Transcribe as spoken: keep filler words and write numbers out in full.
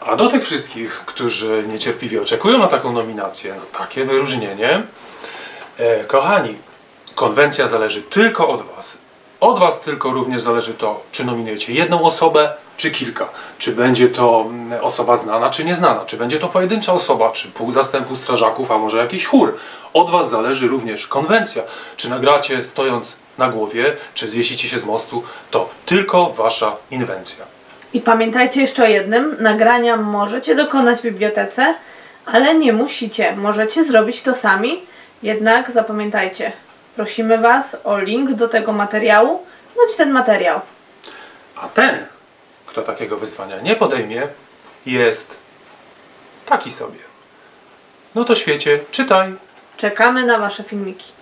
A do tych wszystkich, którzy niecierpliwie oczekują na taką nominację, na takie wyróżnienie, e, kochani, konwencja zależy tylko od Was. Od Was tylko również zależy to, czy nominujecie jedną osobę, czy kilka. Czy będzie to osoba znana, czy nieznana. Czy będzie to pojedyncza osoba, czy pół zastępu strażaków, a może jakiś chór. Od Was zależy również konwencja. Czy nagracie stojąc na głowie, czy zwiesicie się z mostu, to tylko Wasza inwencja. I pamiętajcie jeszcze o jednym. Nagrania możecie dokonać w bibliotece, ale nie musicie. Możecie zrobić to sami. Jednak zapamiętajcie, prosimy Was o link do tego materiału, bądź ten materiał. A ten, kto takiego wyzwania nie podejmie, jest taki sobie. No to świecie, czytaj. Czekamy na Wasze filmiki.